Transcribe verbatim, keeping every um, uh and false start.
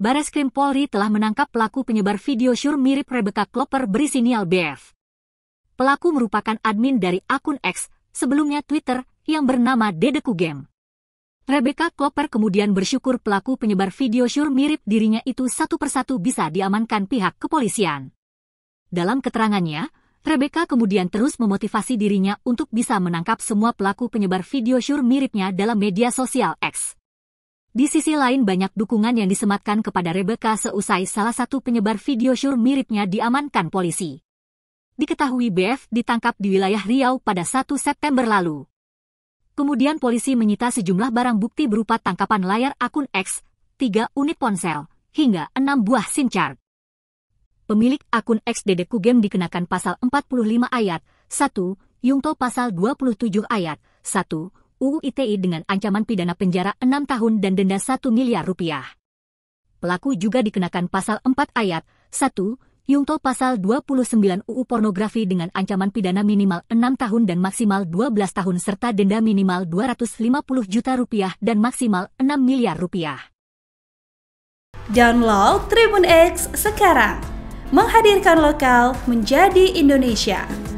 Bareskrim Polri telah menangkap pelaku penyebar video syur mirip Rebecca Klopper berinisial B F. Pelaku merupakan admin dari akun X, sebelumnya Twitter, yang bernama Dedeku Game. Rebecca Klopper kemudian bersyukur pelaku penyebar video syur mirip dirinya itu satu persatu bisa diamankan pihak kepolisian. Dalam keterangannya, Rebecca kemudian terus memotivasi dirinya untuk bisa menangkap semua pelaku penyebar video syur miripnya dalam media sosial X. Di sisi lain banyak dukungan yang disematkan kepada Rebecca seusai salah satu penyebar video syur miripnya diamankan polisi. Diketahui B F ditangkap di wilayah Riau pada satu September lalu. Kemudian polisi menyita sejumlah barang bukti berupa tangkapan layar akun X, tiga unit ponsel, hingga enam buah SIM card. Pemilik akun X Dedeku Game dikenakan pasal empat puluh lima ayat satu, Yungto pasal dua puluh tujuh ayat satu, U U I T E dengan ancaman pidana penjara enam tahun dan denda satu miliar rupiah. Pelaku juga dikenakan pasal empat ayat satu, Yungto pasal dua puluh sembilan U U pornografi dengan ancaman pidana minimal enam tahun dan maksimal dua belas tahun serta denda minimal dua ratus lima puluh juta rupiah dan maksimal enam miliar rupiah. Download Tribun X sekarang, menghadirkan lokal menjadi Indonesia.